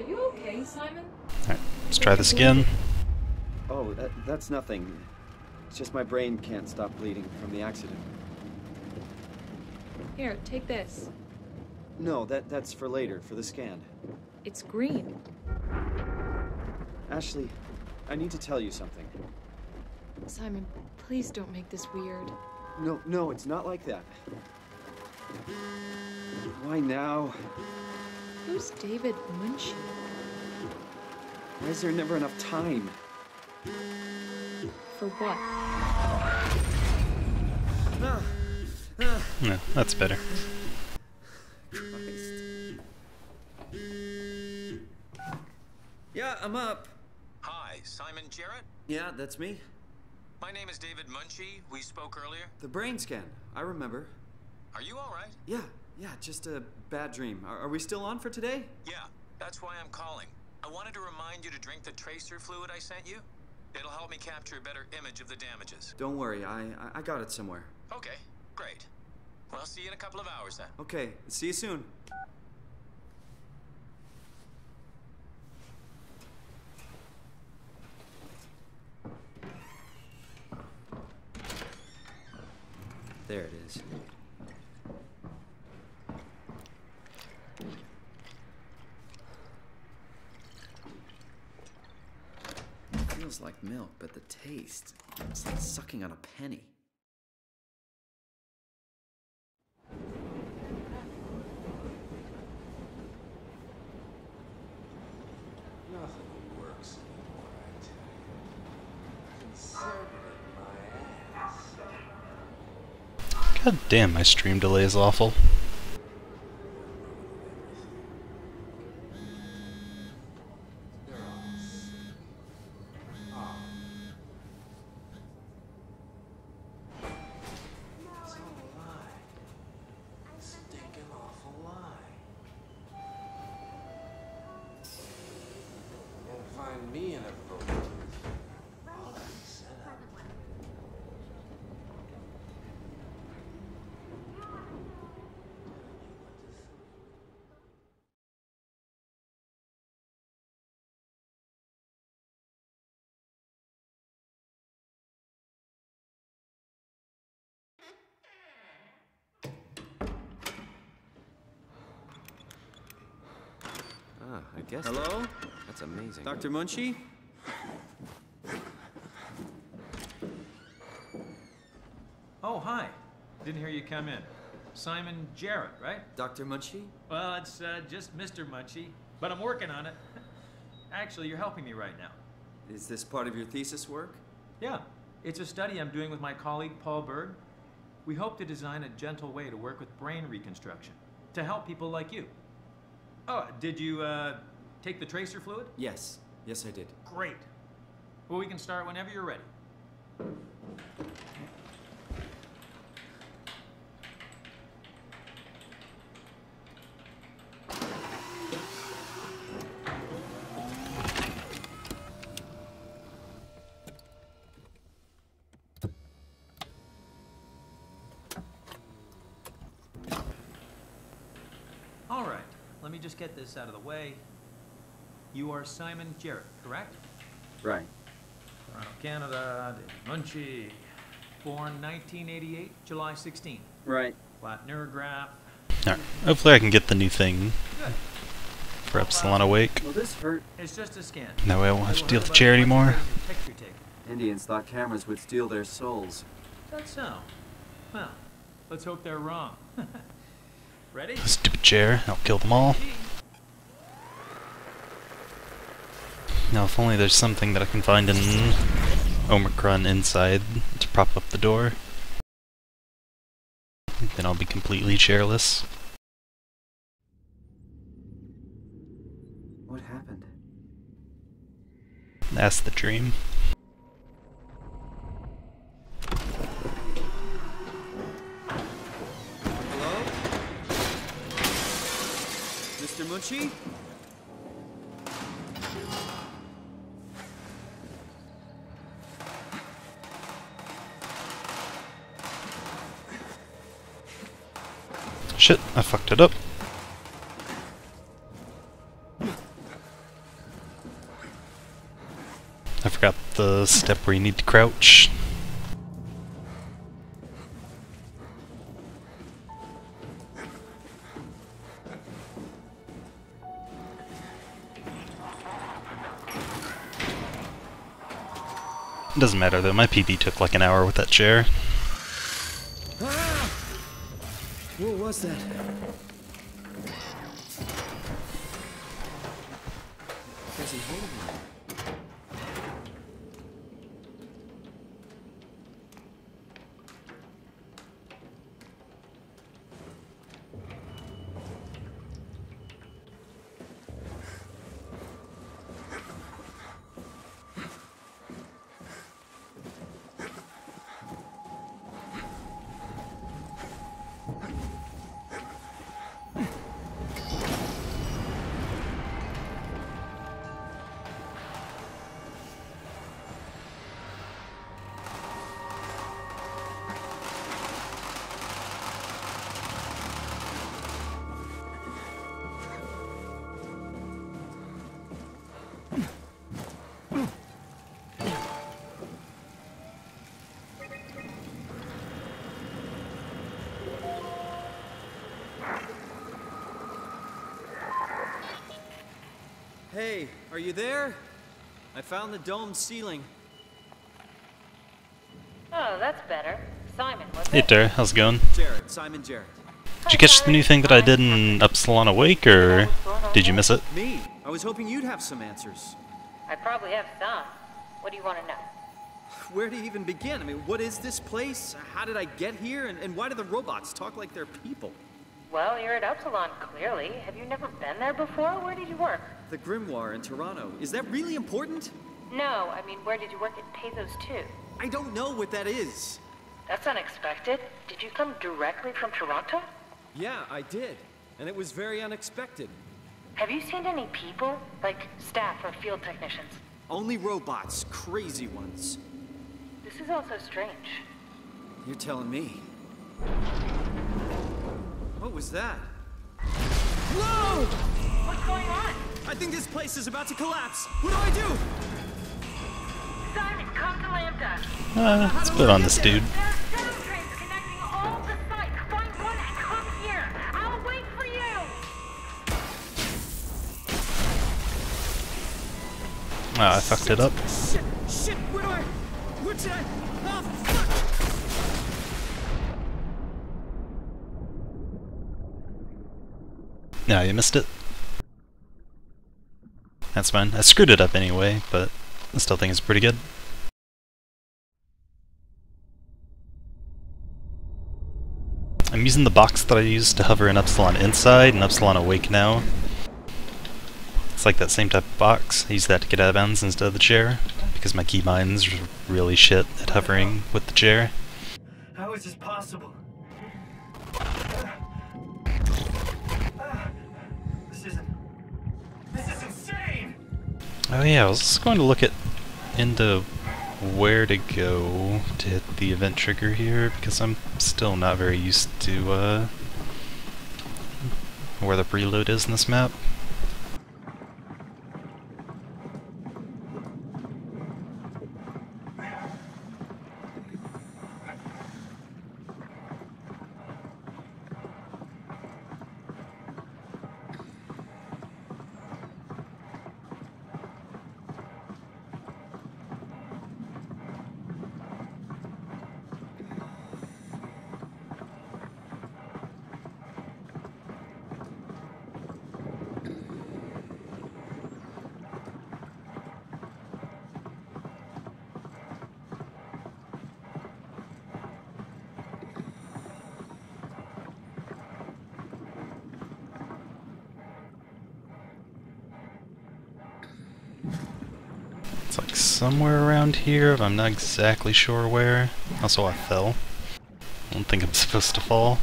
you okay, Simon? Alright, let's try this again. Oh, that's nothing. It's just my brain can't stop bleeding from the accident. Here, take this. No, that's for later, for the scan. It's green. Ashley, I need to tell you something. Simon, please don't make this weird. No, it's not like that. Why now? Who's David Munshi? Why is there never enough time? For what? No, that's better. Christ. Yeah, I'm up. Hi, Simon Jarrett? Yeah, that's me. My name is David Munshi. We spoke earlier. The brain scan. I remember. Are you all right? Yeah, just a bad dream. Are we still on for today? Yeah, that's why I'm calling. I wanted to remind you to drink the tracer fluid I sent you. It'll help me capture a better image of the damages. Don't worry, I got it somewhere. Okay, great. Well, I'll see you in a couple of hours then. Okay, see you soon. There it is. Feels like milk, but the taste, it's like sucking on a penny. Nothing works anymore, I tell you. Conservative my ass. God damn, my stream delay is awful. Find me in a broken tooth. All that set up. I guess. Hello? That's amazing. Dr. Munshi? Oh, hi. Didn't hear you come in. Simon Jarrett, right? Dr. Munshi? Well, it's just Mr. Munshi, but I'm working on it. Actually, you're helping me right now. Is this part of your thesis work? Yeah, it's a study I'm doing with my colleague Paul Berg. We hope to design a gentle way to work with brain reconstruction to help people like you. Oh, did you take the tracer fluid? Yes, I did. Great. Well, we can start whenever you're ready. All right, let me just get this out of the way. You are Simon Jarrett, correct? Right. Toronto, Canada, David Munshi. Born 1988, July 16th. Right. Flat neurograph. Alright, hopefully I can get the new thing Good. for Epsilon Awake. Will this hurt? It's just a scan. That way I won't have to deal with the chair anymore. Picture taken. Indians thought cameras would steal their souls. Is that so? Well, let's hope they're wrong. Ready? Stupid chair, I'll kill them all. Now if only there's something that I can find in Omicron inside to prop up the door. Then I'll be completely chairless. What happened? That's the dream. Hello? Mr. Munshi? Shit, I fucked it up. I forgot the step where you need to crouch. Doesn't matter though, my PB took like an hour with that chair. Ah! What was that? Does he hold me? Hey, are you there? I found the dome ceiling. Oh, that's better. Simon, was Hey it? there, how's it going? Jarrett, Simon Jarrett. Did you catch the new thing that I did in Upsilon Awake, or did you miss it? Me? I was hoping you'd have some answers. I probably have some. What do you want to know? Where to even begin? I mean, what is this place? How did I get here? And why do the robots talk like they're people? Well, you're at Upsilon, clearly. Have you never been there before? Where did you work? The Grimoire in Toronto. Is that really important? No, I mean, where did you work at Pezos 2? I don't know what that is. That's unexpected. Did you come directly from Toronto? Yeah, I did. And it was very unexpected. Have you seen any people? Like staff or field technicians? Only robots, crazy ones. This is also strange. You're telling me. What was that? Whoa! What's going on? I think this place is about to collapse. What do I do? Simon, come to Lambda. Let's put on this dude. There are 7 trains connecting all the sites. Find one and come here. I'll wait for you. Ah, I fucked it up. Shit, where should I? Oh, fuck! No, you missed it. That's fine. I screwed it up anyway, but I still think it's pretty good. I'm using the box that I used to hover in Upsilon Inside and Upsilon Awake now. It's like that same type of box. I use that to get out of bounds instead of the chair, because my keybind's really shit at hovering with the chair. How is this possible? This is insane! Oh yeah, I was going to look into where to go to hit the event trigger here, because I'm still not very used to where the preload is in this map. It's like somewhere around here, but I'm not exactly sure where. Also, I fell. I don't think I'm supposed to fall.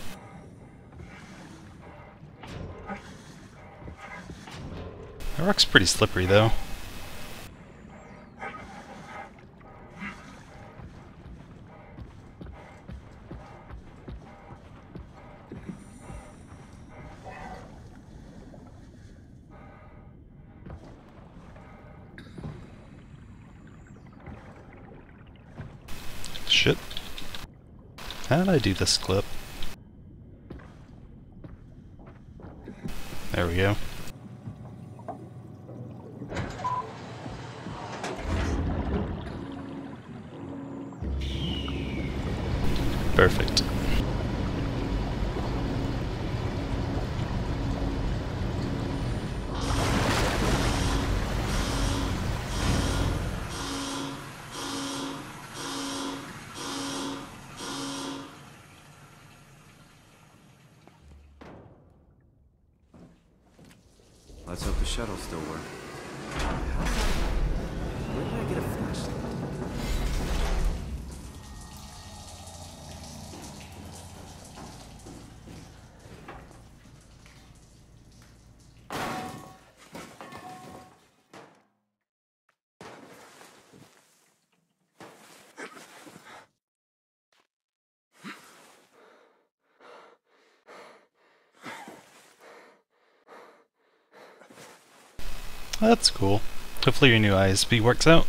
That rock's pretty slippery, though. How did I do this clip? There we go. Perfect. Let's hope the shuttle still works. Where did I get a flashlight? That's cool. Hopefully your new ISP works out.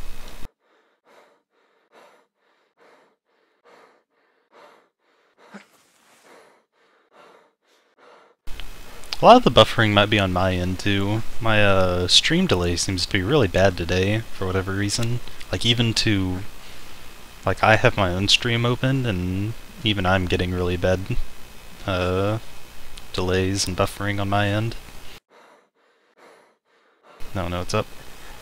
A lot of the buffering might be on my end too. My stream delay seems to be really bad today for whatever reason. Like even to... Like I have my own stream open and even I'm getting really bad delays and buffering on my end. No, what's up?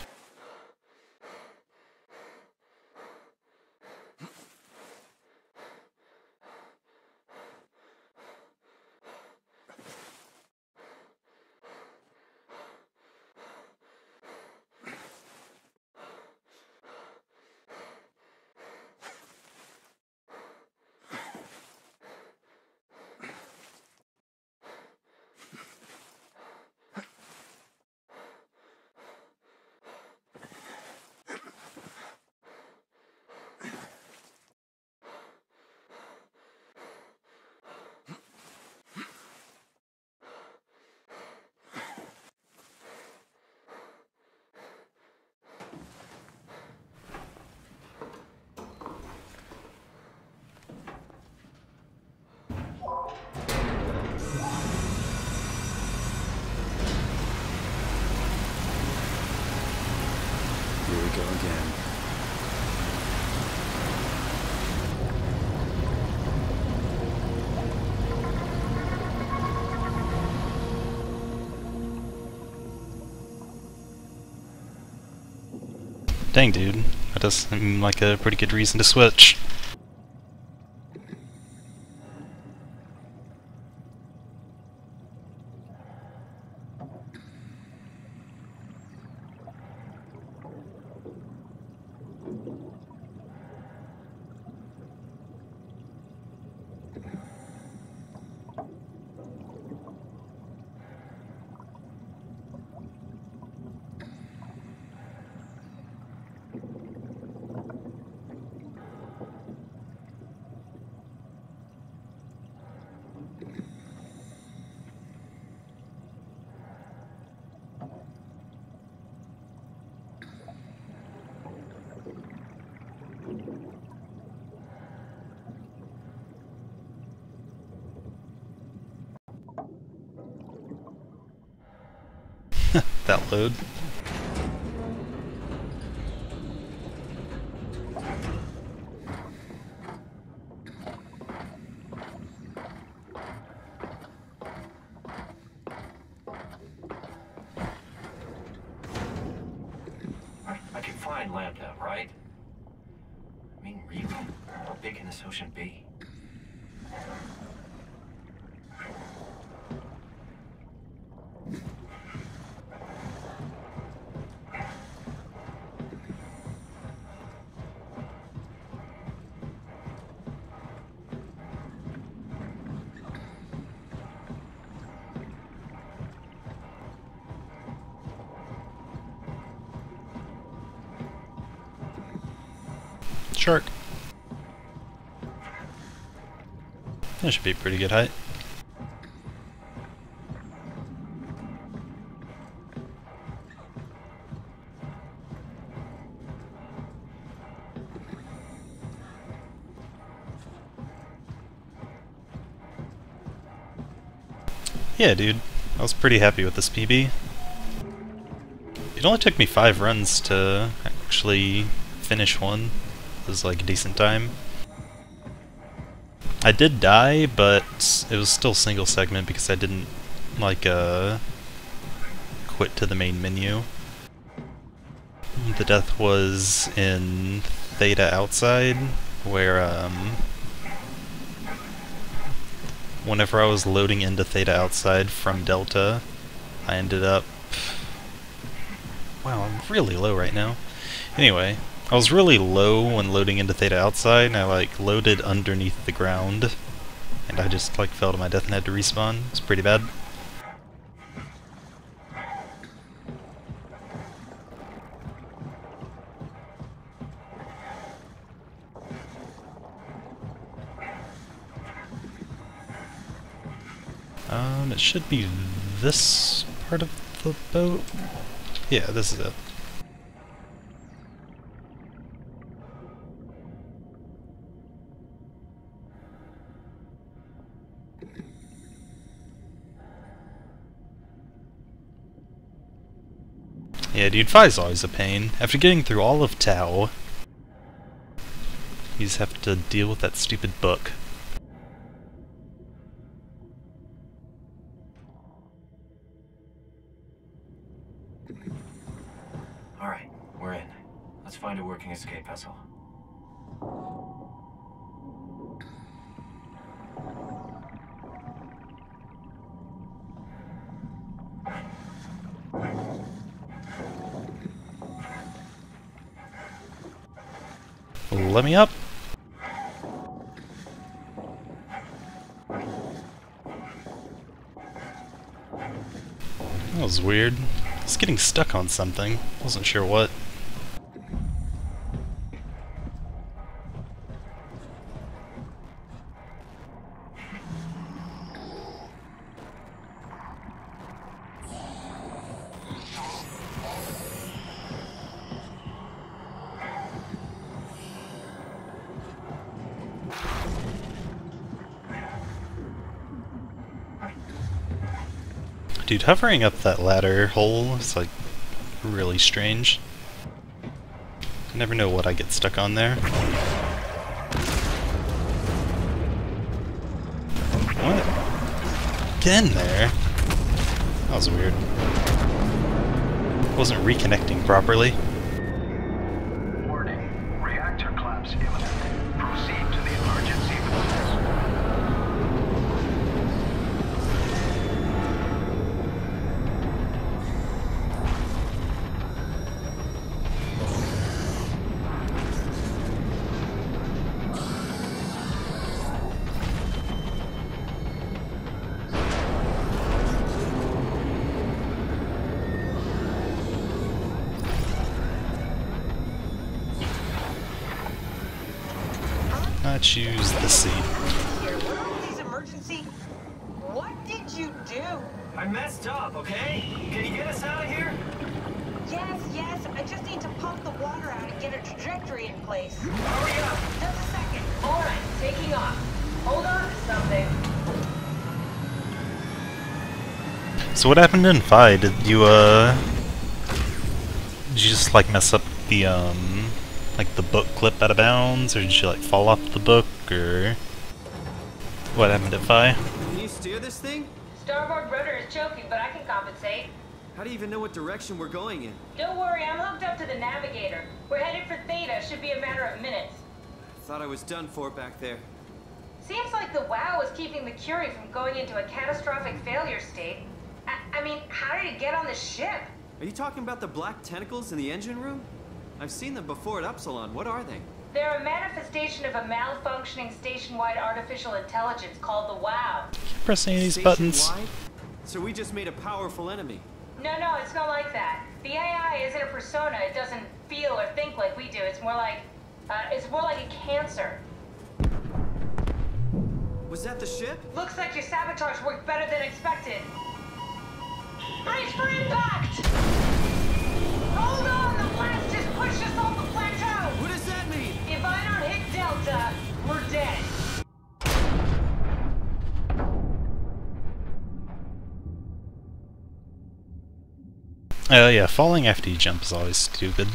Here we go again. Dang, dude. That does seem like a pretty good reason to switch. That load. I can find Lambda, right? I mean, really? How big can this ocean be? Shark. That should be a pretty good height. Yeah, dude. I was pretty happy with this PB. It only took me 5 runs to actually finish one. It was like a decent time. I did die, but it was still single segment because I didn't, like, quit to the main menu. The death was in Theta Outside, where, whenever I was loading into Theta Outside from Delta, I ended up... Wow, I'm really low right now. Anyway, I was really low when loading into Theta Outside, and I, like, loaded underneath the ground, and I just, like, fell to my death and had to respawn. It's pretty bad. It should be this part of the boat. Yeah, this is it. Yeah, dude, Phi's always a pain. After getting through all of Tau, you just have to deal with that stupid book. Alright, we're in. Let's find a working escape vessel. Let me up. That was weird. I was getting stuck on something. Wasn't sure what. Dude, hovering up that ladder hole is like really strange. I never know what I get stuck on there. What? Get in there? That was weird. Wasn't reconnecting properly. Warning. Reactor collapse imminent. Proceed to the emergency process. I choose the C. Emergency? What did you do? I messed up, okay? Can you get us out of here? Yes. I just need to pump the water out and get a trajectory in place. Hurry up! Just a second. All right, taking off. Hold on to something. So what happened in Phi? Did you just like mess up the like the book clip out of bounds, or did you like fall off the book, or what happened at Phi? Can you steer this thing? Starboard rudder is choking, but I can compensate. How do you even know what direction we're going in? Don't worry, I'm hooked up to the navigator. We're headed for Theta. Should be a matter of minutes. Thought I was done for back there. Seems like the WOW is keeping the Curie from going into a catastrophic failure state. I mean, how did it get on the ship? Are you talking about the black tentacles in the engine room? I've seen them before at Upsilon. What are they? They're a manifestation of a malfunctioning station-wide artificial intelligence called the WOW. Keep pressing these buttons. Station-wide? So we just made a powerful enemy. No, it's not like that. The AI isn't a persona. It doesn't feel or think like we do. It's more like a cancer. Was that the ship? Looks like your sabotage worked better than expected. Brace for impact! Hold on, the blast just pushed us off the plateau! What does that mean? If I don't hit Delta, we're dead. Yeah, falling after you jump is always stupid.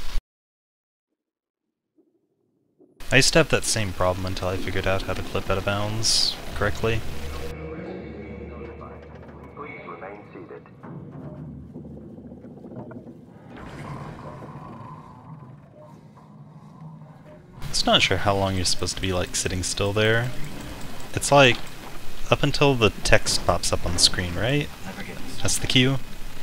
I used to have that same problem until I figured out how to clip out of bounds correctly. Please remain seated. It's not sure how long you're supposed to be like sitting still there. It's like up until the text pops up on the screen, right? That's the cue.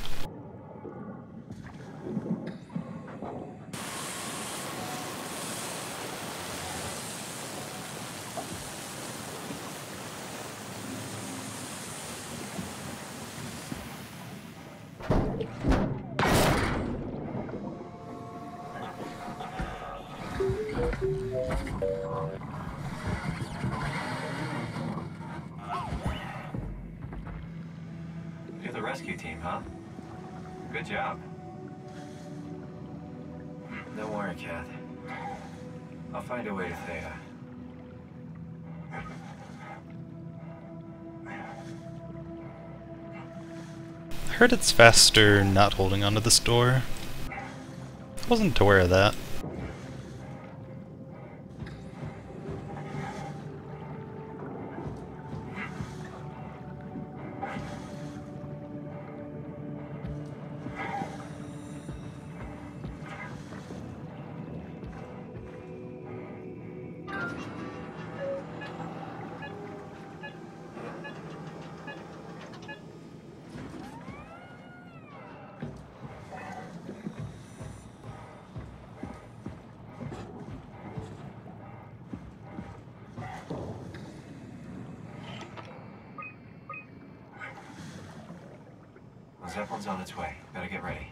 You're the rescue team, huh? Good job. Don't worry, Kath. I'll find a way to Theta. I heard it's faster not holding onto this door. I wasn't aware of that. Zeppelin's on its way. Better get ready.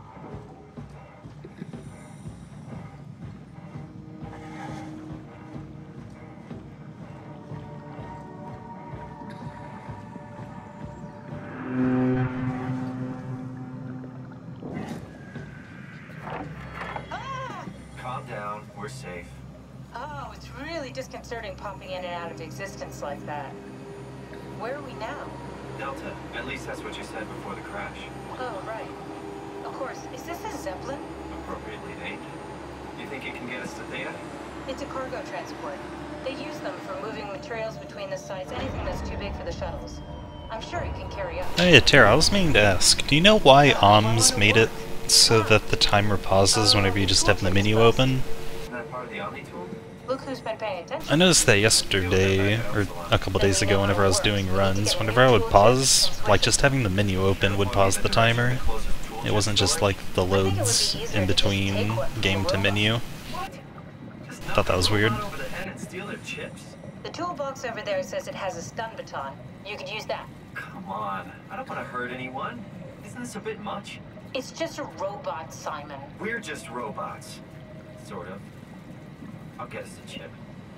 Calm down. We're safe. Oh, it's really disconcerting popping in and out of existence like that. Where are we now? Delta. At least that's what you said before the crash. Oh, right. Of course. Is this a Zeppelin? Appropriately named. You think it can get us to Theta? It's a cargo transport. They use them for moving materials between the sites, anything that's too big for the shuttles. I'm sure it can carry up. Oh yeah, Tara, I was meaning to ask, do you know why OMS made it so that the timer pauses whenever you just have the menu open? Isn't that part of the Omni tool? Look who's been paying attention. I noticed that yesterday, or a couple days ago whenever I was doing runs, whenever I would pause, like just having the menu open would pause the timer. It wasn't just like the loads in between game to menu. Thought that was weird. The toolbox over there says it has a stun baton. You could use that. Come on. I don't want to hurt anyone. Isn't this a bit much? It's just a robot, Simon. We're just robots. Sort of. I'll get us a chip.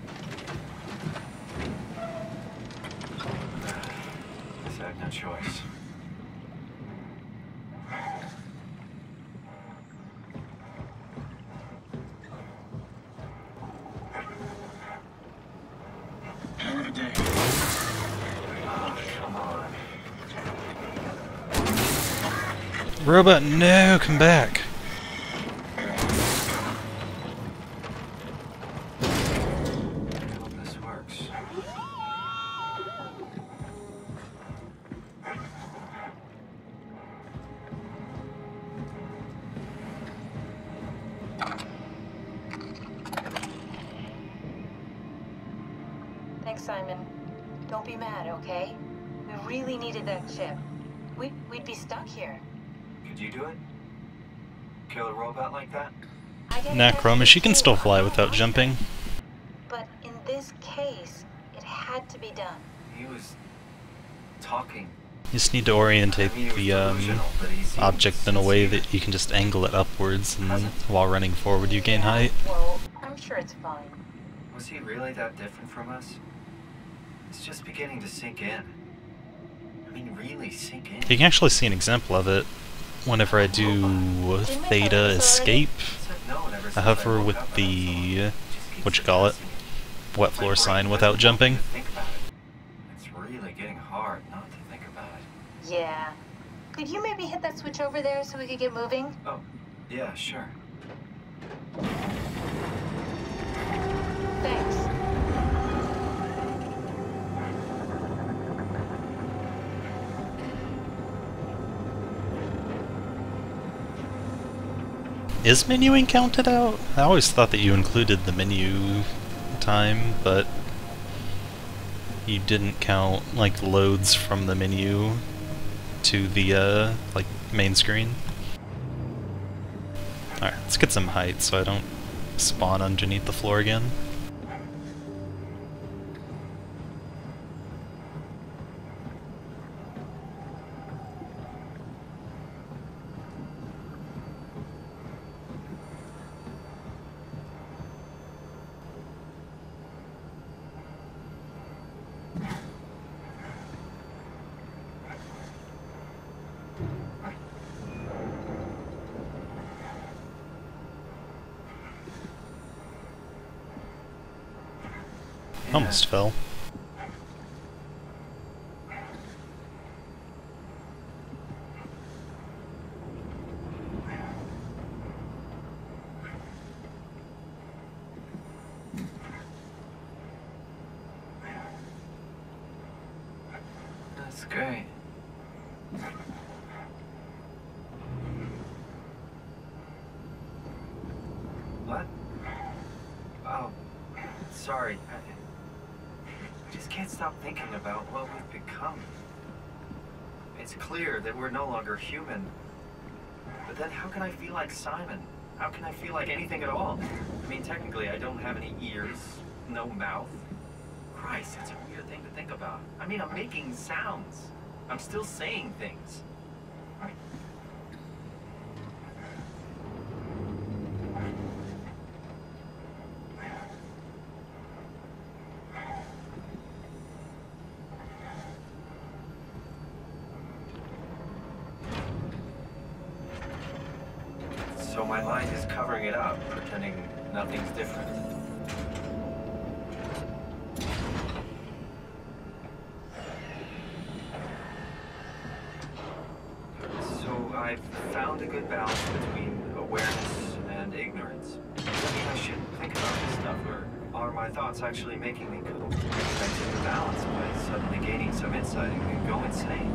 Guess I have no choice. Come on. Robot, no, come back. This works. Thanks, Simon. Don't be mad, okay? We really needed that chip. We'd be stuck here. Could you do it? Kill a robot like that? Nah, Chroma, she can still fly without jumping. But in this case, it had to be done. He was talking. You just need to orientate the object in a way that you can just angle it upwards, and while running forward you gain height. Well, I'm sure it's fine. Was he really that different from us? It's just beginning to sink in. I mean, really sink in. You can actually see an example of it whenever I do Theta Escape. I hover with the, wet floor sign without jumping. It's really getting hard not to think about it. Yeah. Could you maybe hit that switch over there so we could get moving? Oh, yeah, sure. Thanks. Is menuing counted out? I always thought that you included the menu time, but you didn't count like loads from the menu to the like main screen. Alright, let's get some height so I don't spawn underneath the floor again. Almost fell. That's great. What? Oh, sorry. I just can't stop thinking about what we've become. It's clear that we're no longer human. But then how can I feel like Simon? How can I feel like anything at all? I mean, technically, I don't have any ears, no mouth. Christ, it's a weird thing to think about. I mean, I'm making sounds. I'm still saying things. So my mind is covering it up, pretending nothing's different. So I've found a good balance between awareness and ignorance. I mean, I shouldn't think about this stuff, or are my thoughts actually making me go? I tip the balance by suddenly gaining some insight and go insane.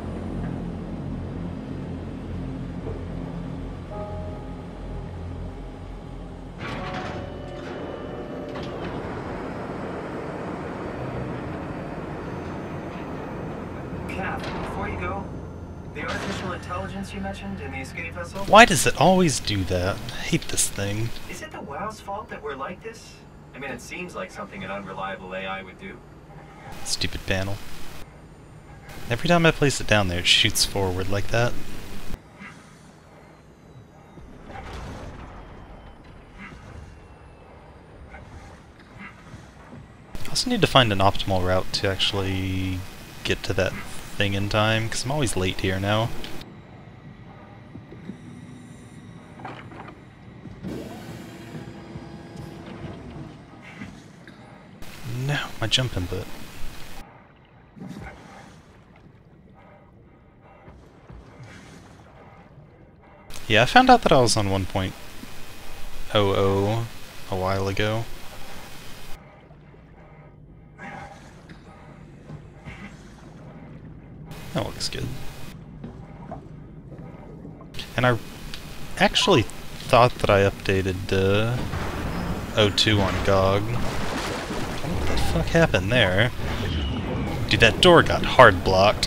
Before you go, the artificial intelligence you mentioned in the escape vessel? Why does it always do that? I hate this thing. Is it the WoW's fault that we're like this? I mean, it seems like something an unreliable AI would do. Stupid panel. Every time I place it down there, it shoots forward like that. I also need to find an optimal route to actually get to that thing in time, because I'm always late here now. No, my jump input. Yeah, I found out that I was on 1.00 a while ago. That looks good. And I actually thought that I updated O2 on GOG. What the fuck happened there? Dude, that door got hard blocked.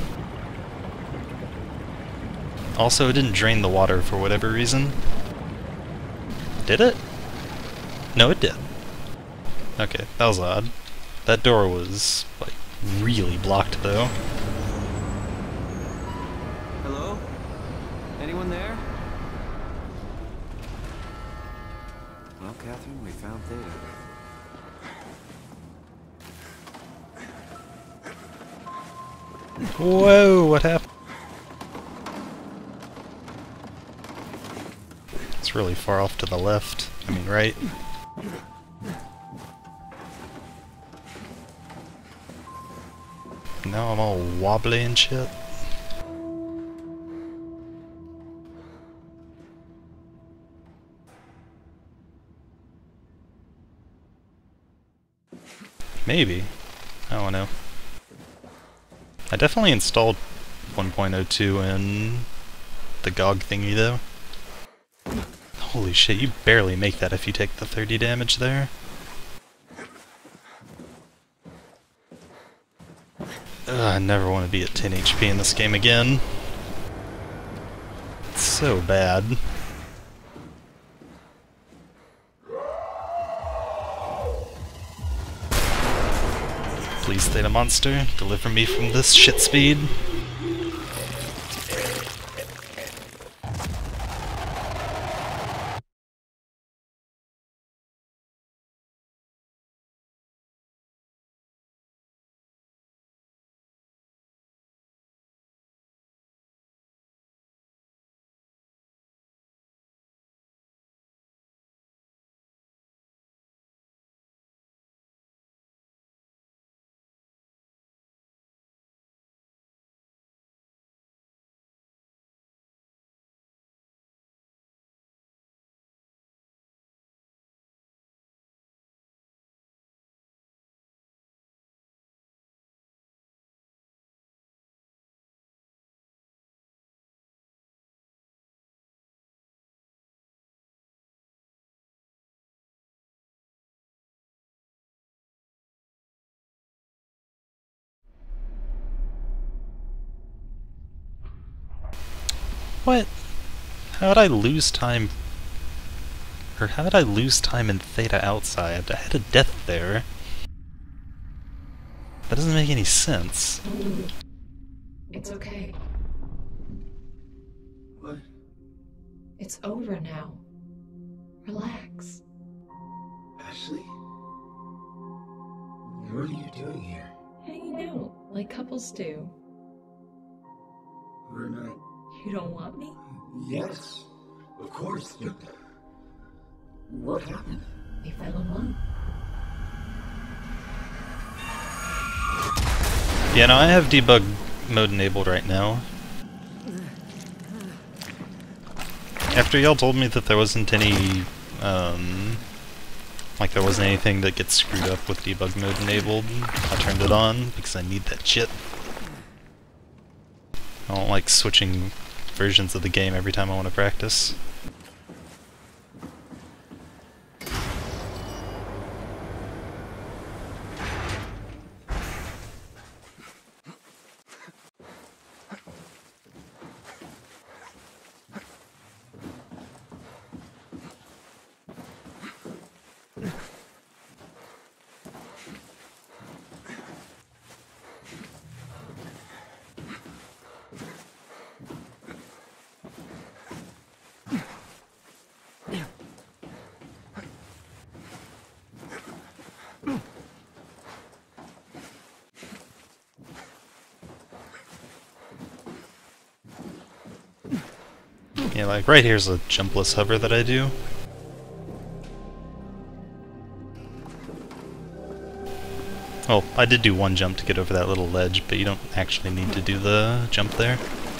Also, it didn't drain the water for whatever reason. Did it? No, it did. Okay, that was odd. That door was, like, really blocked, though. Hello? Anyone there? Well, Catherine, we found Theta. Whoa, what happened? It's really far off to the left. I mean, right? Now I'm all wobbly and shit. Maybe. I don't know. I definitely installed 1.02 in the GOG thingy though. Holy shit, you barely make that if you take the 30 damage there. Ugh, I never want to be at 10 HP in this game again. It's so bad. Please, Theta Monster, deliver me from this shit speed. What? How did I lose time? Or how did I lose time in Theta Outside? I had a death there. That doesn't make any sense. It's okay. What? It's over now. Relax. Ashley? What are you doing here? Hanging out, like couples do. We're not... You don't want me? Yes, of course, but... What happened? We fell in love. Yeah, no, I have debug mode enabled right now. After y'all told me that there wasn't any, like there wasn't anything that gets screwed up with debug mode enabled, I turned it on because I need that shit. I don't like switching versions of the game every time I want to practice. Yeah, like right here's a jumpless hover that I do. Well, I did do one jump to get over that little ledge, but you don't actually need to do the jump there.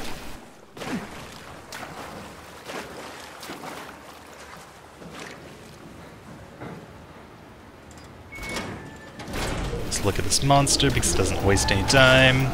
Let's look at this monster because it doesn't waste any time.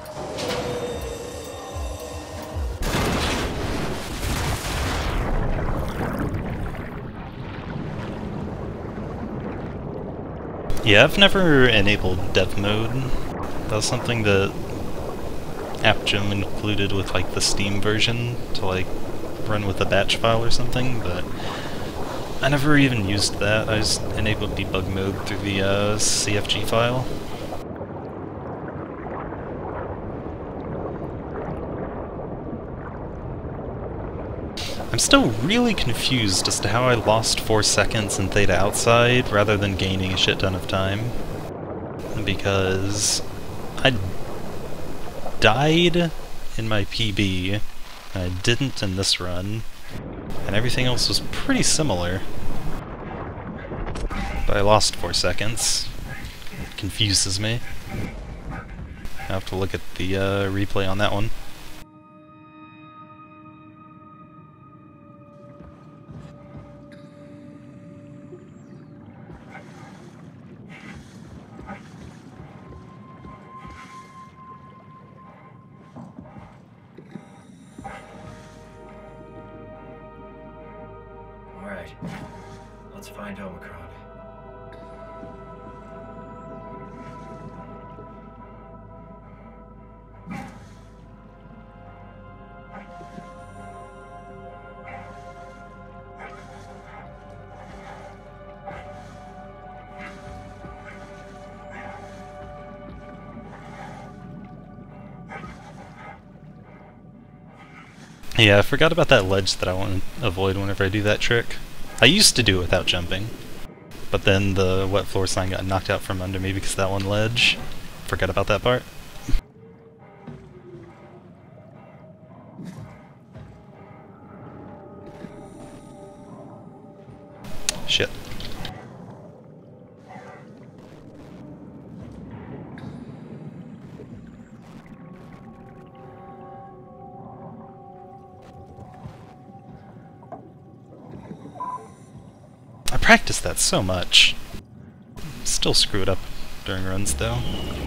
Yeah, I've never enabled dev mode. That was something that AppGem included with like the Steam version to like run with a batch file or something, but I never even used that. I just enabled debug mode through the CFG file. I'm still really confused as to how I lost 4 seconds in Theta Outside rather than gaining a shit ton of time. Because I died in my PB, and I didn't in this run, and everything else was pretty similar. But I lost 4 seconds. It confuses me. I have to look at the replay on that one. Alright, let's find Omicron. Yeah, I forgot about that ledge that I want to avoid whenever I do that trick. I used to do it without jumping, but then the wet floor sign got knocked out from under me because of that one ledge. Forgot about that part. Shit. I practiced that so much. Still screw it up during runs though.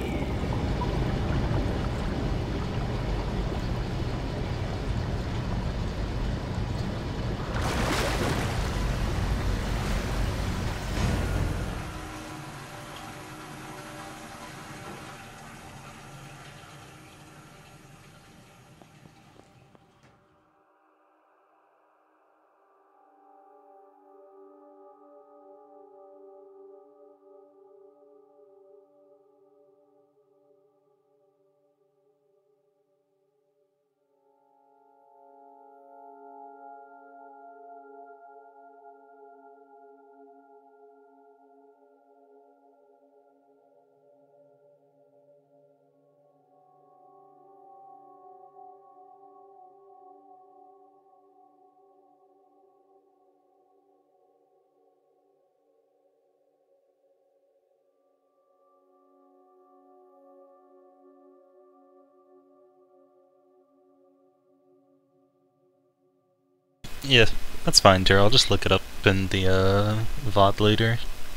Yeah, that's fine, Daryl. I'll just look it up in the VOD later.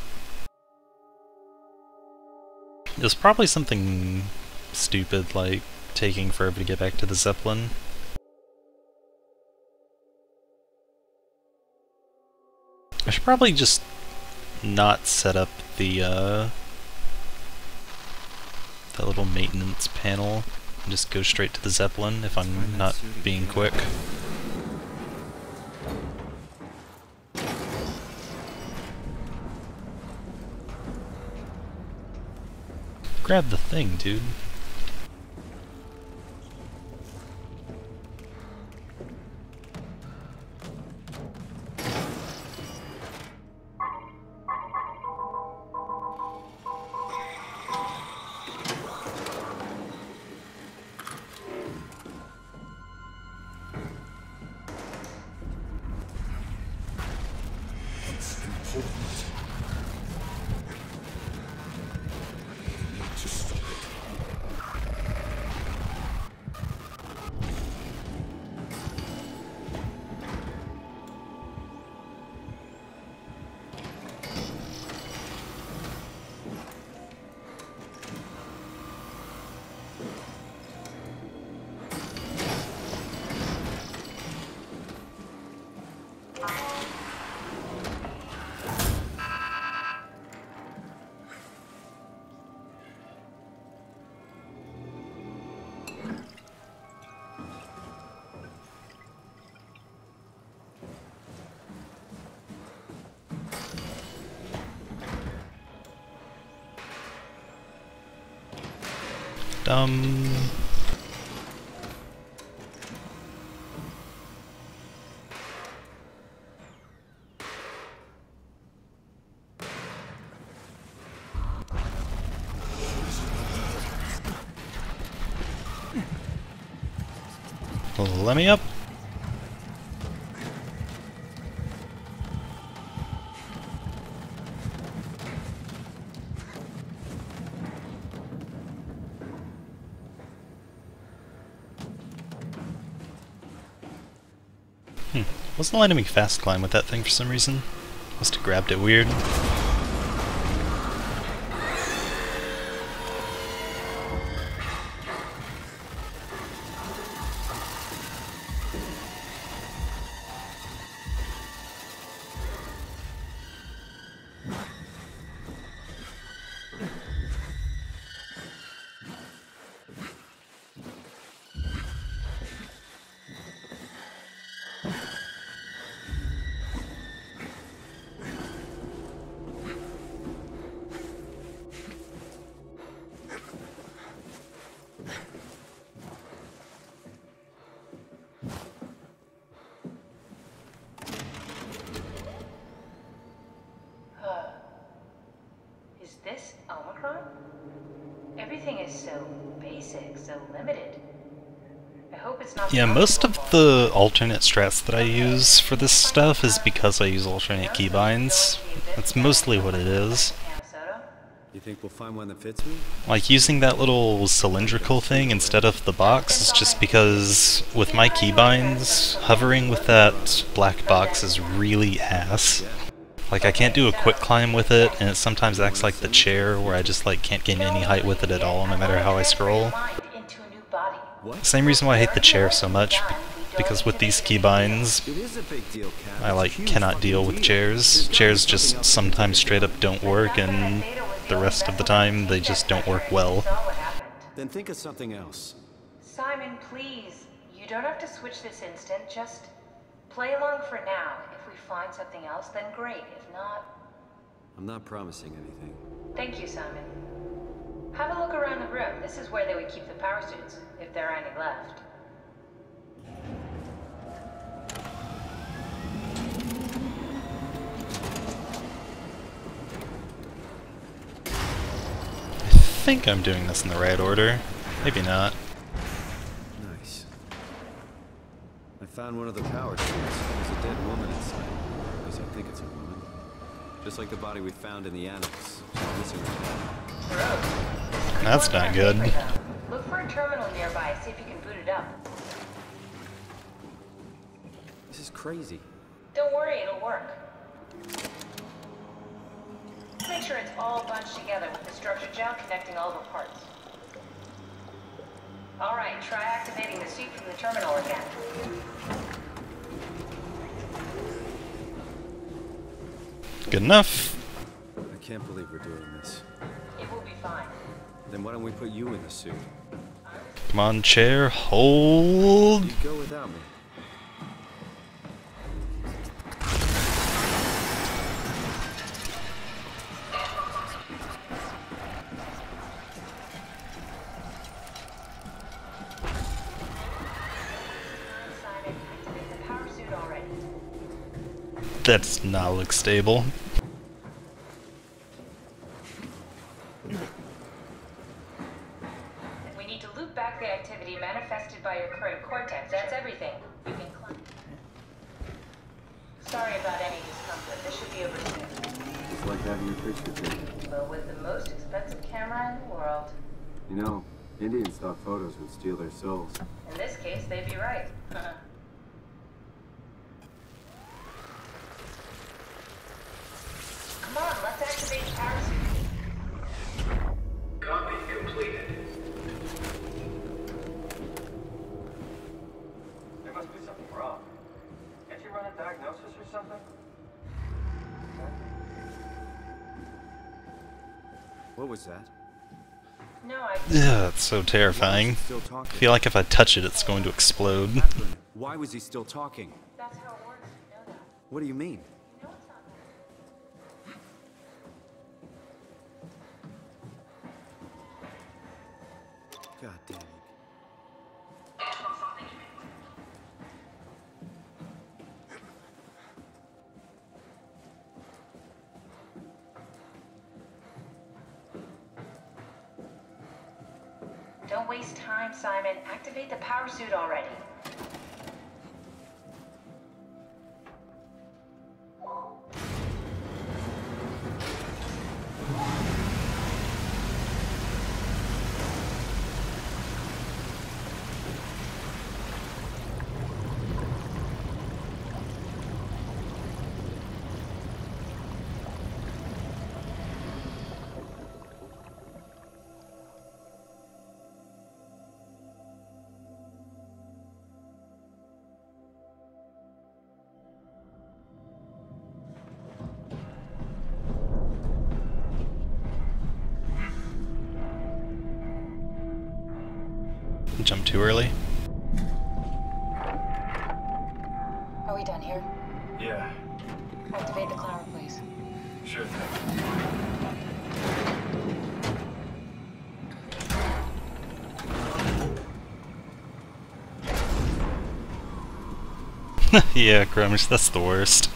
It was probably something stupid, like taking forever to get back to the Zeppelin. I should probably just not set up the that little maintenance panel and just go straight to the Zeppelin if I'm not being quick. Grab the thing, dude. Let me up. Wasn't letting me fast climb with that thing for some reason. Must have grabbed it weird. basic, so limited. I hope it's not. Yeah, most of the alternate strats that I use for this stuff is because I use alternate keybinds. That's mostly what it is. You think we'll find one that fits me? Like, using that little cylindrical thing instead of the box is just because, with my keybinds, hovering with that black box is really ass. Like, I can't do a quick climb with it, and it sometimes acts like the chair, where I just, like, can't gain any height with it at all, no matter how I scroll. Same reason why I hate the chair so much, because with these keybinds, I, like, cannot deal with chairs. Chairs just sometimes straight up don't work, and the rest of the time, they just don't work well. Then think of something else. Simon, please. You don't have to switch this instant. Just play along for now. If we find something else, then great. If not... I'm not promising anything. Thank you, Simon. Have a look around the room. This is where they would keep the power suits, if there are any left. I think I'm doing this in the right order. Maybe not. Nice. I found one of the power suits. There's a dead woman inside. At least I think it's a woman. Just like the body we found in the annex. She's missing her head. That's not good. Look for a terminal nearby. See if you can boot it up. This is crazy. Don't worry, it'll work. Make sure it's all bunched together with the structure gel connecting all the parts. Alright, try activating the suit from the terminal again. Good enough. I can't believe we're doing this. It will be fine. Then why don't we put you in the suit? Come on, chair, hold. You go without me. That does not look stable. We need to loop back the activity manifested by your current cortex. That's everything. You can climb. Sorry about any discomfort. This should be over soon. It's like having your picture taken. But with the most expensive camera in the world. You know, Indian stock photos would steal their souls. In this case, they'd be right. Come on, let's activate the power suit. Copy completed. There must be something wrong. Can't you run a diagnosis or something? What was that? No, I... Yeah, it's so terrifying. I feel like if I touch it, it's going to explode. Why was he still talking? That's how it works, you know that. What do you mean? You know it's not that. God damn it. Don't waste time, Simon. Activate the power suit already. Jump too early. Are we done here? Yeah, Activate the climber, please. sure thing. Yeah, Grumsh, that's the worst.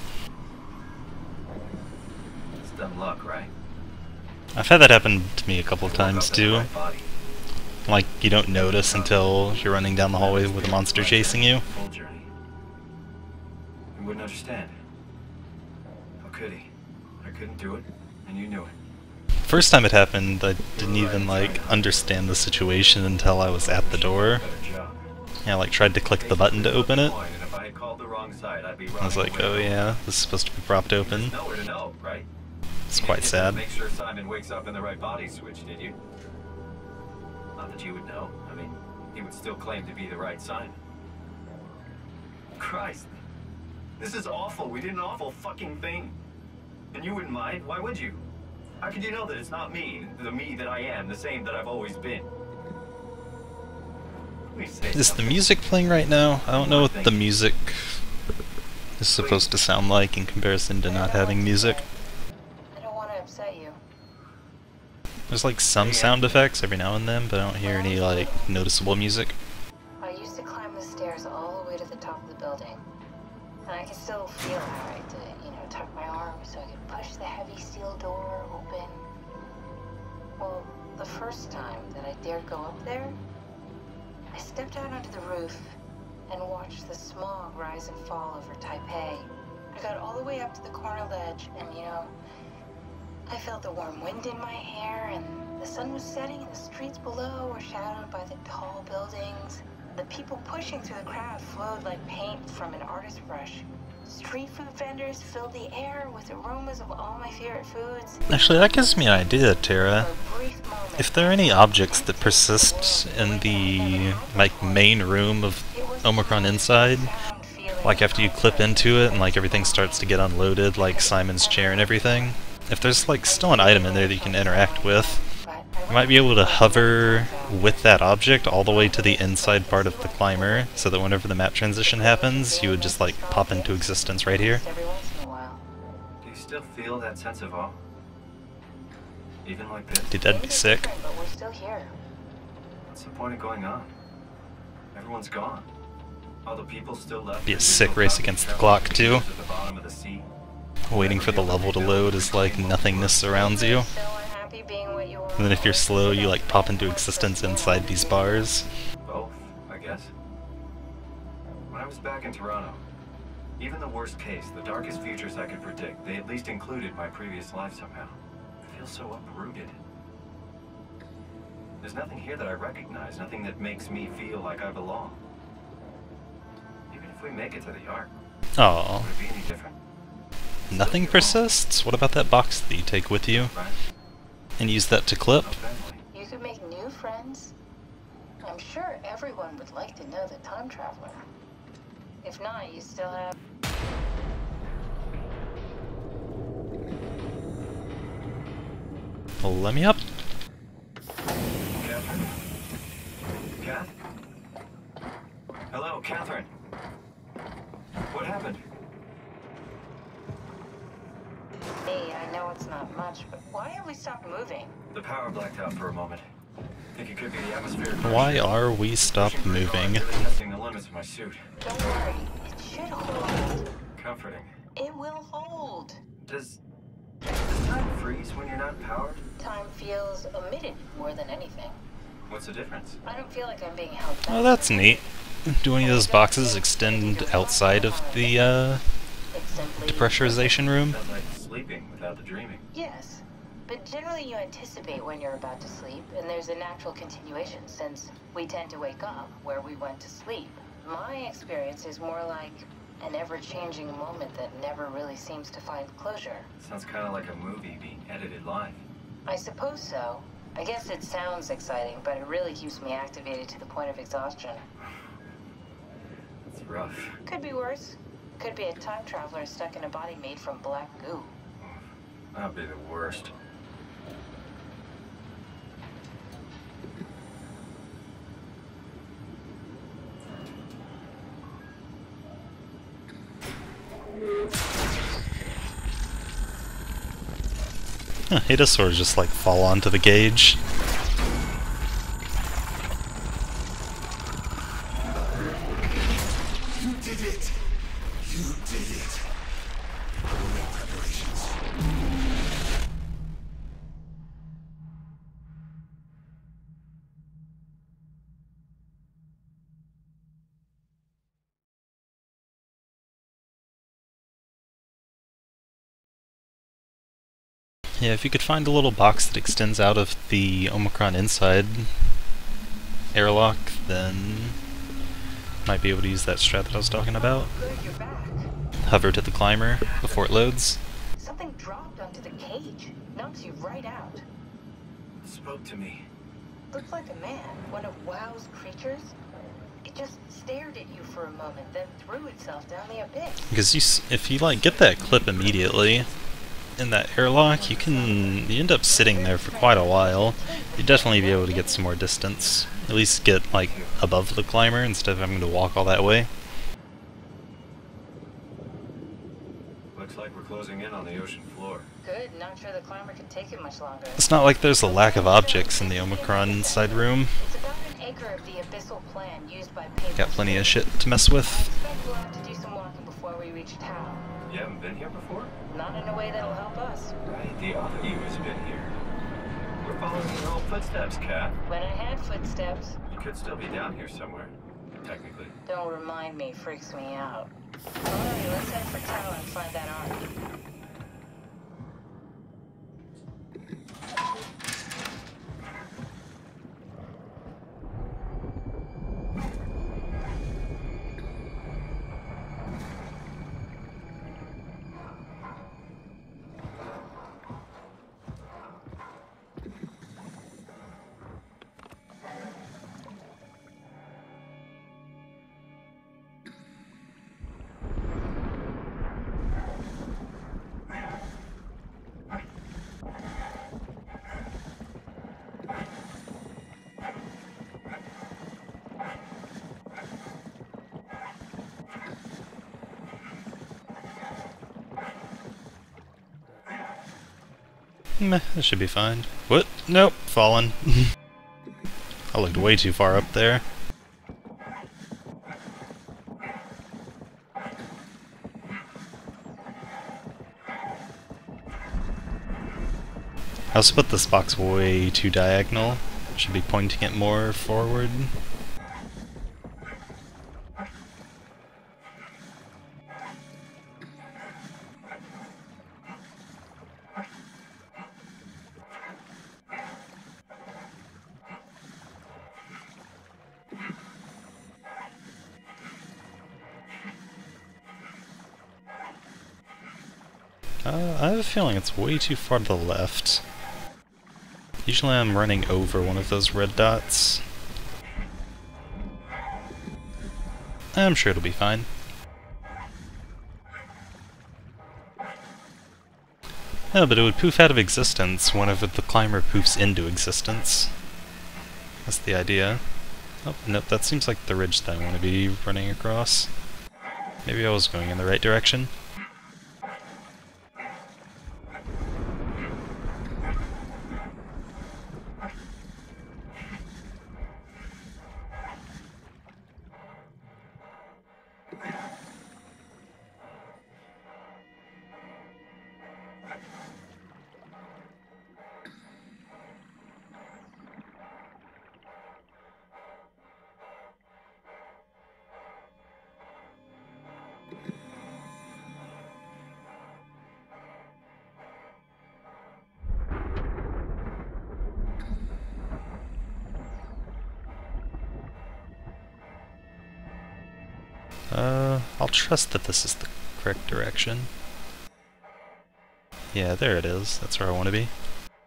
It's dumb luck, right? I've had that happen to me a couple of times too. Like, you don't notice until you're running down the hallway with a monster chasing you. Full journey. He wouldn't understand. How could he? I couldn't do it, and you knew it. First time it happened, I didn't even, like, understand the situation until I was at the door. Yeah, I, like, tried to click the button to open it. I was like, oh yeah, this is supposed to be propped open. It's quite sad. Make sure Simon wakes up in the right body switch, did you? Not that you would know. I mean, he would still claim to be the right Simon. Christ. This is awful. We did an awful fucking thing. And you wouldn't mind? Why would you? How could you know that it's not me, the me that I am, the same that I've always been? Is the music playing right now? I don't know what the music is supposed to sound like in comparison to not having music. I don't want to upset you. There's like some sound effects every now and then, but I don't hear any like noticeable music. I used to climb the stairs all the way to the top of the building. And I can still feel how I had to, tuck my arm so I could push the heavy steel door open. Well, the first time that I dared go up there, I stepped out onto the roof and watched the smog rise and fall over Taipei. I got all the way up to the corner ledge and, I felt the warm wind in my hair and the sun was setting and the streets below were shadowed by the tall buildings. The people pushing through the crowd flowed like paint from an artist's brush. Street food vendors filled the air with aromas of all my favorite foods. Actually, that gives me an idea, Tara. If there are any objects that persist in the main room of Omicron Inside, like after you clip into it and like everything starts to get unloaded, like Simon's chair and everything, if there's like still an item in there that you can interact with, you might be able to hover with that object all the way to the inside part of the climber, so that whenever the map transition happens, you would just like pop into existence right here. Do you still feel that sense of awe? Even like this? Dude, that'd be sick. But we're still here. What's the point of going on? Everyone's gone. All the people still left. Be a sick race against the clock too. Waiting for the level to load as like nothingness surrounds you. And then if you're slow, you like pop into existence inside these bars. Both, I guess. When I was back in Toronto, even the worst case, the darkest futures I could predict, they at least included my previous life somehow. I feel so uprooted. There's nothing here that I recognize, nothing that makes me feel like I belong. Even if we make it to the Ark, Oh. would it be any different? Nothing persists? What about that box that you take with you? And use that to clip? You could make new friends. I'm sure everyone would like to know the time traveler. If not, you still have... Well, let me up. Catherine? Kath? Hello, Catherine. What happened? Hey, I know it's not much, but why have we stopped moving? The power blacked out for a moment. Think it could be the atmosphere. Why are we stopped moving? Testing the limits of my suit. Don't worry, it should hold. Comforting. It will hold. Does time freeze when you're not powered? Time feels omitted more than anything. What's the difference? I don't feel like I'm being held back. Oh, that's neat. Do any of those boxes extend outside of the depressurization room? Sounds like sleeping without the dreaming. Yes, but generally you anticipate when you're about to sleep, and there's a natural continuation since we tend to wake up where we went to sleep. My experience is more like an ever-changing moment that never really seems to find closure. Sounds kind of like a movie being edited live. I suppose so. I guess it sounds exciting, but it really keeps me activated to the point of exhaustion. It's rough. Could be worse. Could be a time traveler stuck in a body made from black goo. That'd be the worst. Huh, Hadasaurs just like fall onto the gauge. You did it! You did it! All your preparations. Yeah, if you could find a little box that extends out of the Omicron inside airlock, then might be able to use that strat that I was talking about. Hover to the climber before it loads. Something dropped onto the cage. Knocks you right out. It spoke to me. Looked like a man, one of WoW's creatures. It just stared at you for a moment, then threw itself down the abyss. Because if you like get that clip immediately in that airlock, you end up sitting there for quite a while. You'd definitely be able to get some more distance. At least get like above the climber instead of having to walk all that way. Looks like we're closing in on the ocean floor. Good, not sure the climber can take it much longer. It's not like there's a lack of objects in the Omicron inside room. It's about an acre of the abyssal plan used by people. Got plenty of shit to mess with. I expect we'll have to do some walking before we reach town. You haven't been here before? Not in a way that'll help us. Right, the other you has been here. We're following your old footsteps, Kat. When I had footsteps. You could still be down here somewhere, technically. Don't remind me, freaks me out. Alright, let's head for town and find that arm. Meh, this should be fine. What? Nope, fallen. I looked way too far up there. I also put this box way too diagonal. Should be pointing it more forward. I have a feeling it's way too far to the left. Usually I'm running over one of those red dots. I'm sure it'll be fine. No, but it would poof out of existence whenever the climber poofs into existence. That's the idea. Oh, nope, that seems like the ridge that I want to be running across. Maybe I was going in the right direction. I'll trust that this is the correct direction. Yeah, there it is. That's where I want to be.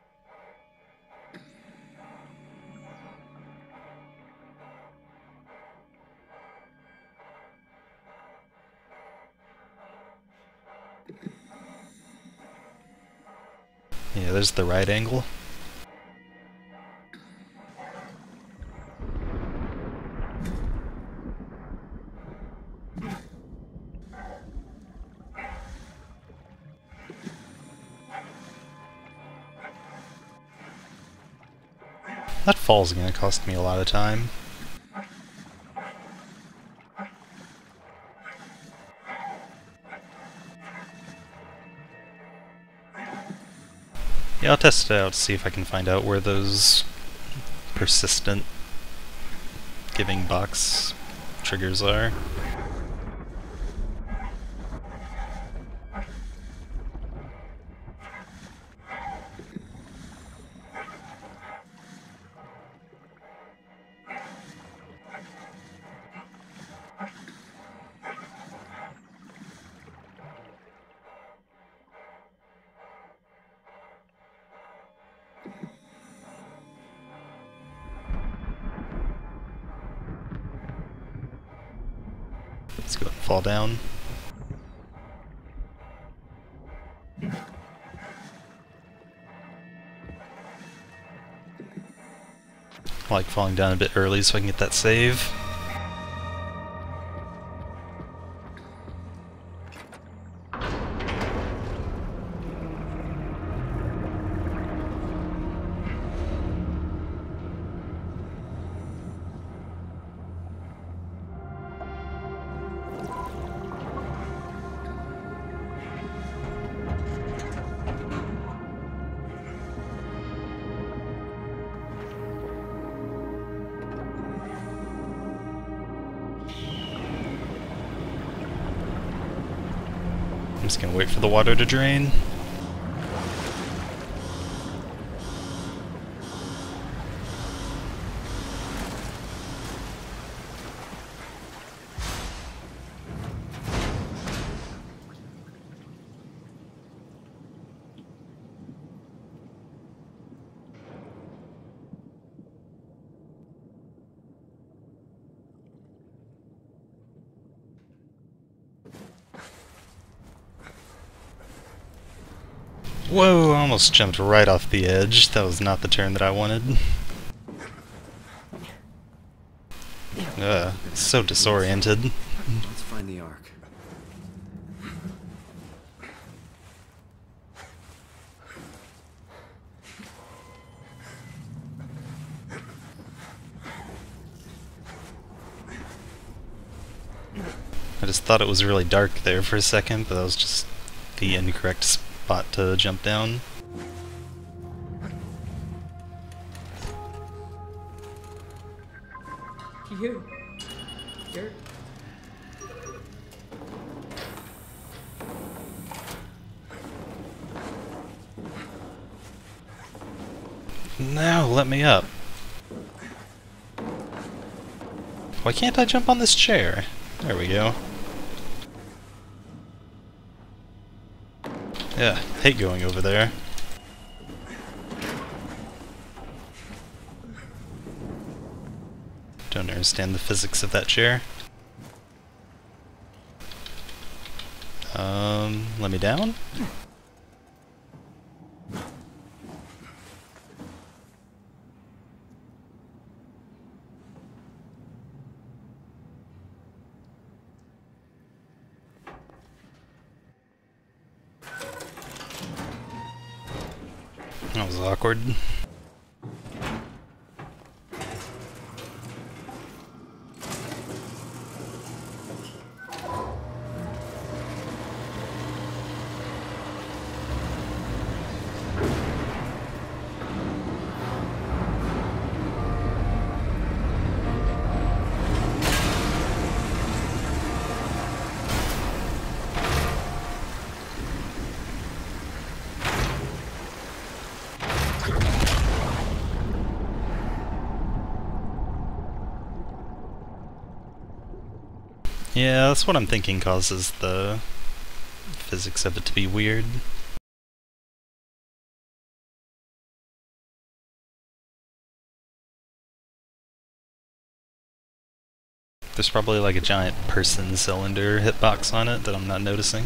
Yeah, there's the right angle. That fall's gonna cost me a lot of time. Yeah, I'll test it out to see if I can find out where those persistent giving box triggers are. fall down. I like falling down a bit early so I can get that save. I'm just gonna wait for the water to drain. Whoa, I almost jumped right off the edge. That was not the turn that I wanted. So disoriented. Let's find the Ark. I just thought it was really dark there for a second, but that was just the incorrect spot to jump down. You. You're... Now, let me up. Why can't I jump on this chair? There we go. Yeah, hate going over there. Don't understand the physics of that chair. Let me down? That was awkward. Yeah, that's what I'm thinking causes the physics of it to be weird. There's probably like a giant person cylinder hitbox on it that I'm not noticing.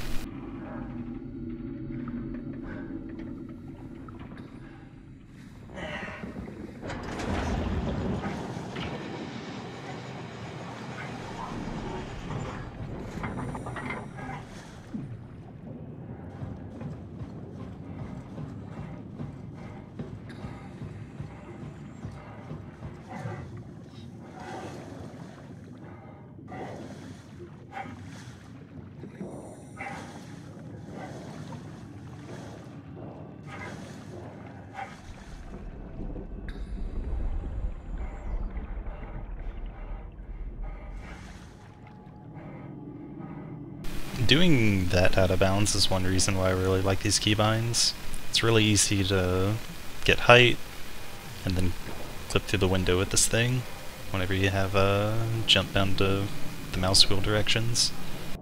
Doing that out of bounds is one reason why I really like these keybinds. It's really easy to get height and then clip through the window with this thing whenever you have a jump down to the mouse wheel directions.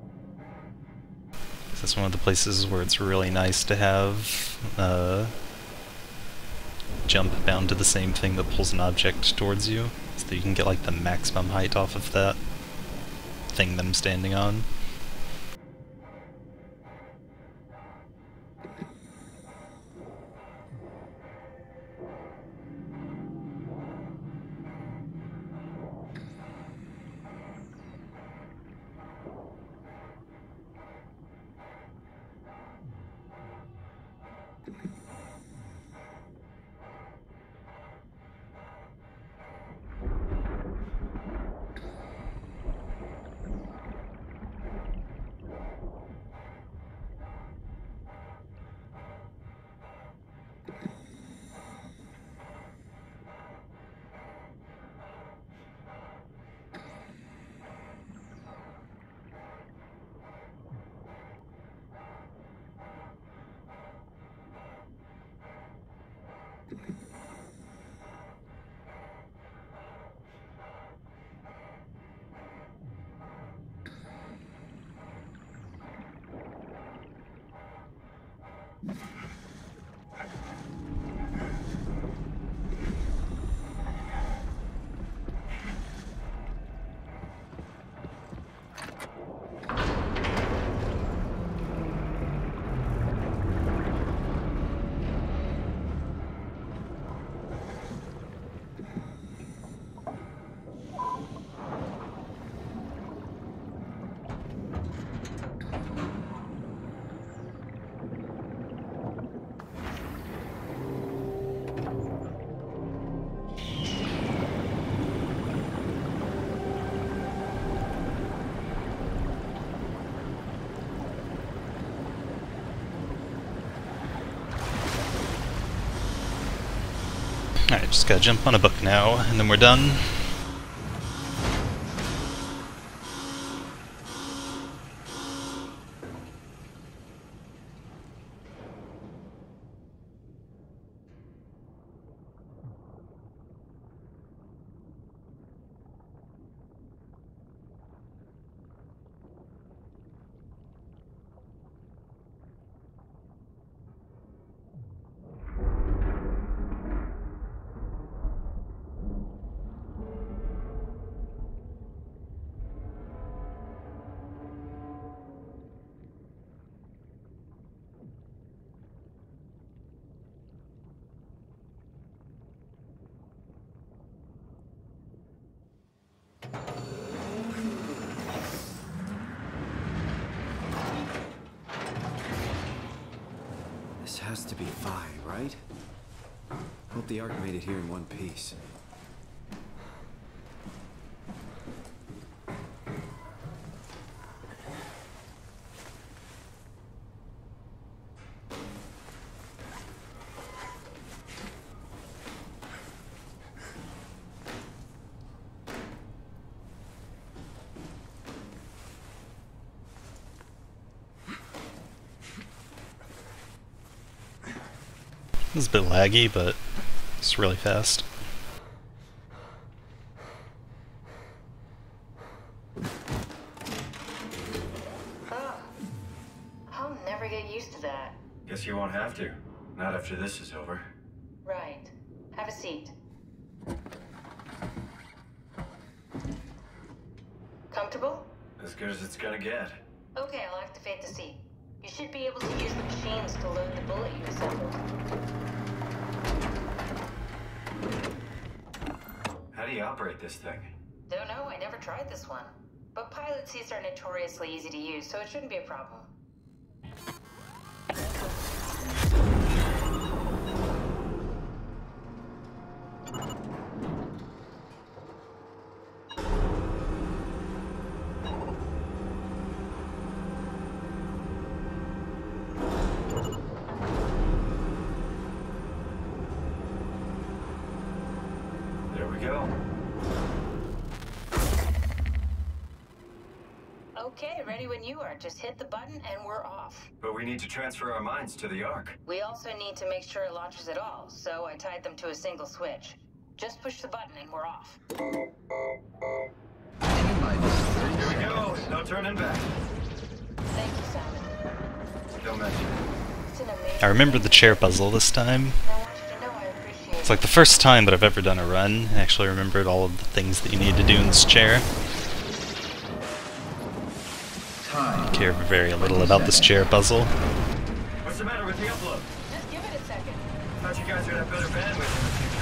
That's one of the places where it's really nice to have jump bound to the same thing that pulls an object towards you, so that you can get like the maximum height off of that thing that I'm standing on. Alright, just gotta jump on a book now, and then we're done. This has to be Phi, right? Hope the Ark made it here in one piece. This is a bit laggy, but it's really fast. Oh, I'll never get used to that. Guess you won't have to. Not after this is over. Right. Have a seat. Comfortable? As good as it's gonna get. Okay, I'll activate the seat. You should be able to use the machines to load the bullet you assembled. How do you operate this thing? Don't know, I never tried this one. But pilot seats are notoriously easy to use, so it shouldn't be a problem. There we go. Okay, ready when you are. Just hit the button and we're off. But we need to transfer our minds to the Ark. We also need to make sure it launches at all, so I tied them to a single switch. Just push the button and we're off. Here we go. No turning back. Thank you, Simon. Don't mention it. It's an amazing... I remember the chair puzzle this time. I want you to know I appreciate It's like the first time that I've ever done a run and actually remembered all of the things that you need to do in this chair. care very little about this chair puzzle. What's the matter with the upload? Just give it a second. Thought you guys would have better bandwidth in the future.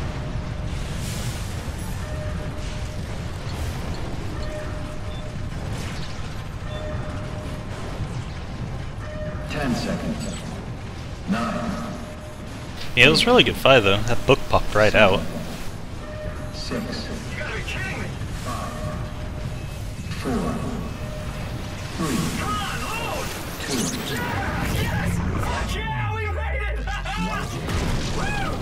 Yeah, it was a really good fight though. That book popped right out. 6. You gotta be kidding me! 4. 3. Come on, load! 2. Yes! Fuck yeah, we made it! Woo!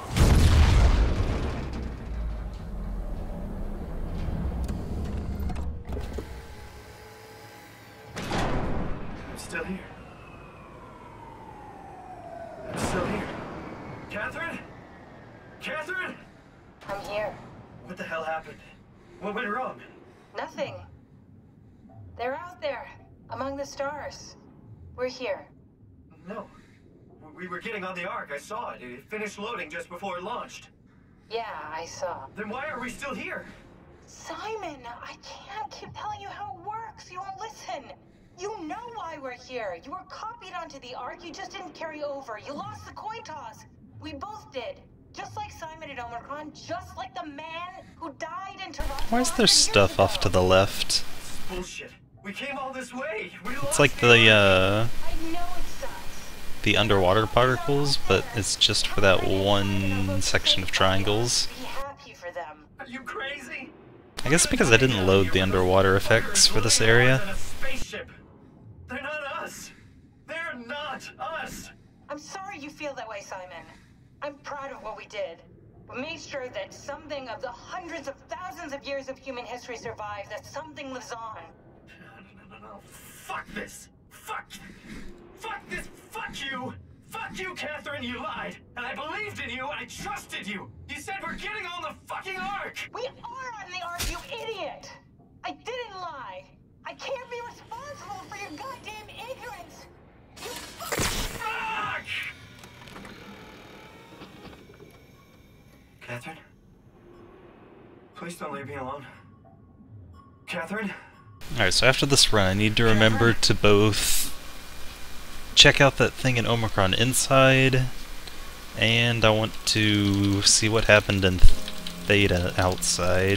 I'm still here. I'm still here. Catherine? Catherine? I'm here. What the hell happened? What went wrong? Nothing. They're out there, among the stars. We're here. No. We were getting on the Ark. I saw it. It finished loading just before it launched. Yeah, I saw. Then why are we still here? Simon, I can't keep telling you how it works. You won't listen. You know why we're here. You were copied onto the Ark. You just didn't carry over. You lost the coin toss. We both did. Just like Simon at Omicron, just like the man who died in Toronto. Why is there stuff off to the left? Bullshit. We came all this way. It's like the underwater particles, but it's just for that one section of triangles. Be happy for them. Are you crazy? I guess because I didn't load the underwater effects for this area. They're not us. They're not us. I'm sorry you feel that way, Simon. I'm proud of what we did. We made sure that something of the hundreds of thousands of years of human history survives, that something lives on. No. Fuck this. Fuck this. Fuck you. Fuck you, Catherine. You lied. And I believed in you. I trusted you. You said we're getting on the fucking Ark. We are on the Ark, you idiot. I didn't lie. I can't be responsible for your goddamn ignorance. You Fuck! Catherine? Please don't leave me alone. Catherine? Alright, so after this run, I need to remember to both check out that thing in Omicron inside, and I want to see what happened in Theta outside.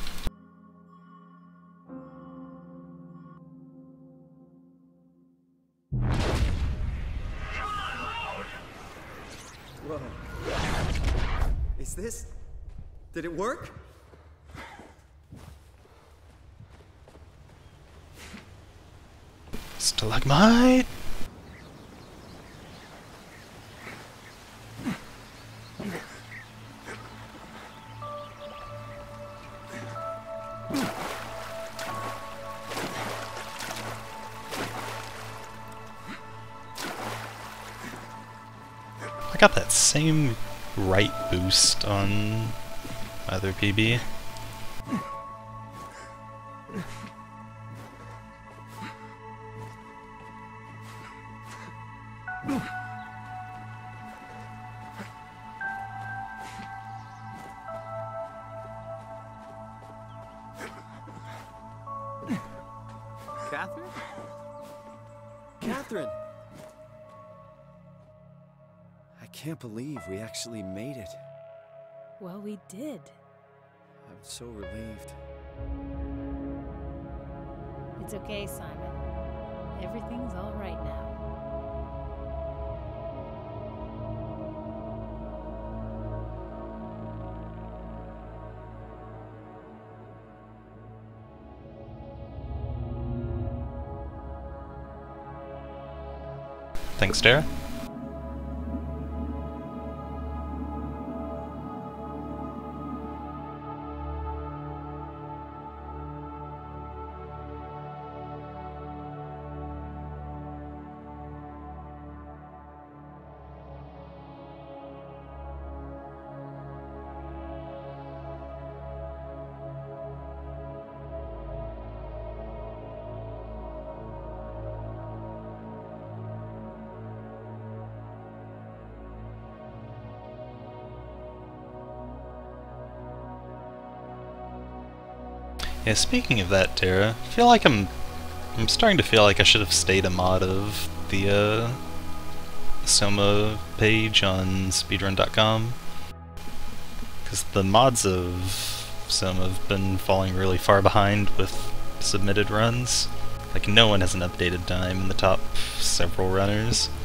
Whoa. Is this... Did it work? Stalagmite! I got that same right boost on other PB. Catherine? Catherine! I can't believe we actually made it. Well, we did. I'm so relieved. It's okay, Simon. Everything's all right now. Thanks, Dara. Yeah, speaking of that, Tara, I feel like I'm I'm starting to feel like I should have stayed a mod of the Soma page on speedrun.com, because the mods of Soma have been falling really far behind with submitted runs. Like, no one has an updated time in the top several runners.